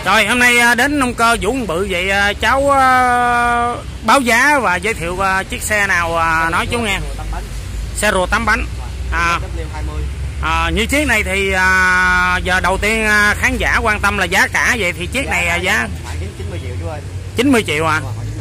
Rồi hôm nay đến nông cơ Vũ Bự vậy cháu báo giá và giới thiệu chiếc xe nào nói chú nghe. Xe rùa 8 bánh. Như chiếc này thì giờ đầu tiên khán giả quan tâm là giá cả, vậy thì chiếc này giá 90 triệu chú ơi. 90 triệu hả?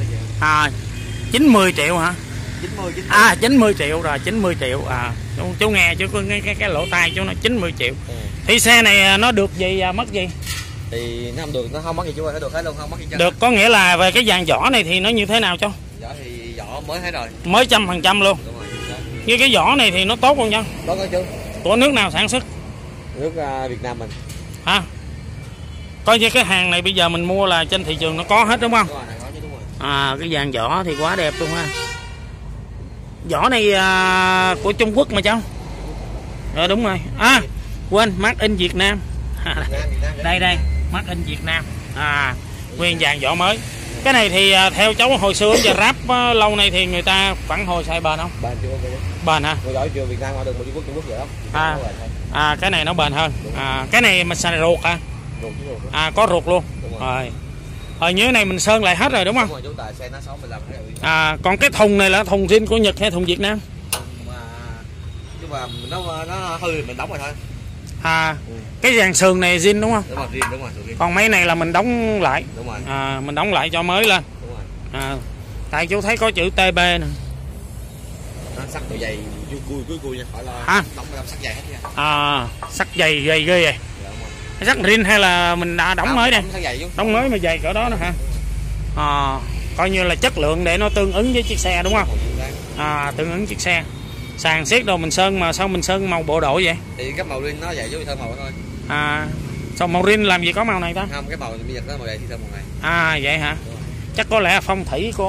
90 triệu hả? 90 triệu rồi, 90 triệu. Chú nghe chú cái lỗ tai chú nói 90 triệu. Thì xe này nó được gì mất gì? Thì nó không được, nó không mất gì chú ơi, nó được hết luôn, không mất gì chứ. Được, có nghĩa là về cái dàn vỏ này thì nó như thế nào chú? Vỏ thì vỏ mới hết rồi. Mới 100% luôn. Đúng rồi. Như cái vỏ này thì nó tốt không chú? Tốt đó chú. Của nước nào sản xuất? Nước Việt Nam mình. Hả? Coi như cái hàng này bây giờ mình mua là trên thị trường nó có hết đúng không? Đúng rồi, có chứ, đúng rồi. Cái dàn vỏ thì quá đẹp luôn ha. Vỏ này của Trung Quốc mà cháu. Rồi đúng rồi. Quên, made in Việt Nam. Đây, made in Việt Nam. Nguyên dàn vỏ mới. Cái này thì theo cháu hồi xưa giờ ráp lâu nay thì người ta phản hồi xài bền không? Bền chưa? Bền hả? Người giỏi chưa, Việt Nam qua được một Trung Quốc vậy đó. Cái này nó bền hơn. Cái này mình xài ruột hả? Ruột. Có ruột luôn. Rồi như thế này mình sơn lại hết rồi đúng không? Đúng rồi, chú, tại xe nó 65 rồi. Còn cái thùng này là thùng zin của Nhật hay thùng Việt Nam? Nhưng mà nó hư mình đóng rồi thôi. Cái dàn sườn này zin đúng không? Đúng rồi, đúng rồi. Còn mấy này là mình đóng lại. Đúng rồi. Mình đóng lại cho mới lên. Đúng rồi. Tại chú thấy có chữ TB nè. Nó sắt độ dày cui nha, khỏi lo. Đóng sắt dày hết nha. Sắt dày ghê vậy. Sắt rin hay là mình đã đóng mới đây? Đóng mới mà dày cỡ đó nữa hả? Coi như là chất lượng để nó tương ứng với chiếc xe đúng không? Tương ứng chiếc xe. Sàn xiết đồ mình sơn mà sao mình sơn màu bộ đội vậy? Thì cái màu rin nó vậy chứ thơm màu thôi. Sao màu rin làm gì có màu này ta? Không, cái màu bây giờ nó màu này thì thơm màu này. Vậy hả? Chắc có lẽ phong thủy của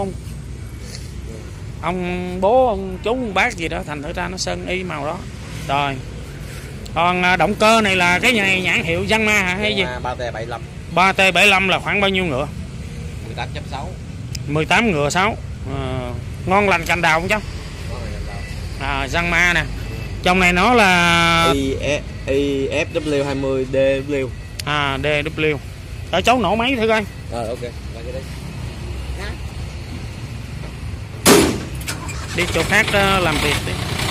ông bố, ông chú, ông bác gì đó thành thử ra nó sơn y màu đó. Rồi. Còn động cơ này là cái này nhãn hiệu Yanma hả hay gì? 3T75. 3T75 là khoảng bao nhiêu ngựa? 18.6. 18 ngựa 6. Ngon lành cành đào không cháu? Yanma nè. Trong này nó là FW20 DW. DW. Ở cháu nổ máy thử coi. Rồi ok. Đi chỗ khác làm việc đi.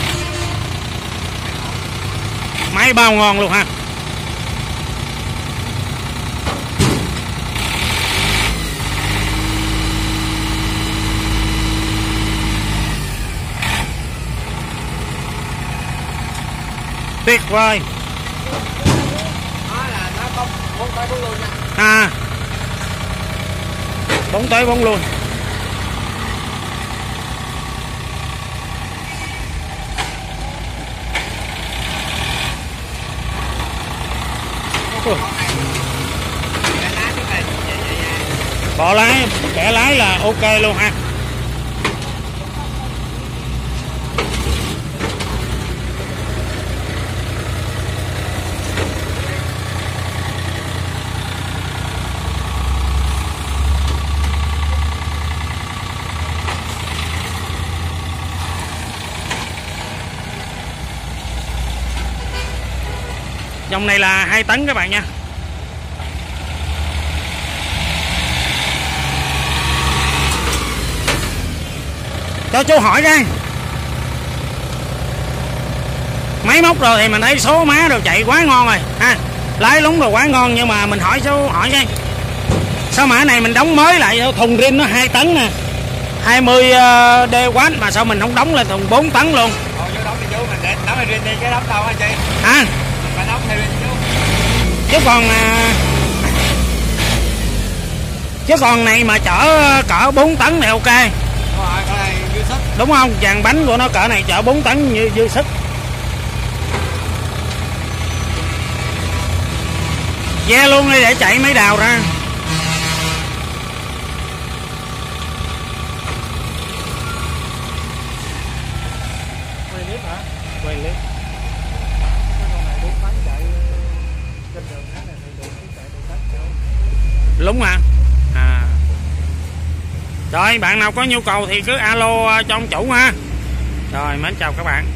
Máy bao ngon luôn ha. Tuyệt vời. Là nó 4 tới 4 luôn nha. 4 tới 4 luôn. Bỏ lái, bẻ lái là ok luôn ha. Dòng này là 2 tấn các bạn nha. Cho chú hỏi cái máy móc rồi thì mình thấy số má đồ chạy quá ngon rồi ha, lái lúng đồ quá ngon, nhưng mà mình hỏi chú hỏi cái sao mã này mình đóng mới lại thùng rin nó 2 tấn nè, 20 DW mà sao mình không đóng lên thùng 4 tấn luôn? Chú đóng thì chú mình để đóng rin đi chứ đóng đâu hả chị? Phải đóng theo rin chú. Chứ còn này mà chở cỡ 4 tấn thì ok. Đúng rồi, cái này dư sức. Đúng không? Dàn bánh của nó cỡ này chở 4 tấn như dư sức. Ve luôn đi để chạy mấy đào ra. Quay clip hả? Quay clip. Cái con này 4 tấn chạy trên đường này thì được chạy từ tấn. Đúng mà. Rồi bạn nào có nhu cầu thì cứ alo cho ông chủ ha. Rồi mến chào các bạn.